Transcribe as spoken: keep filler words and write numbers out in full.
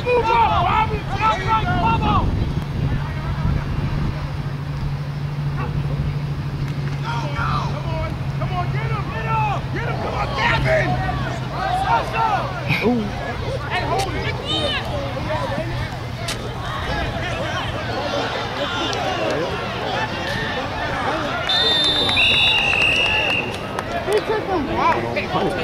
move up, Bobby! Stop right, come on! Come on, come on, get him, get him! Get him, come on, Gavin! Ooh. Hey, hold it! Who took him back?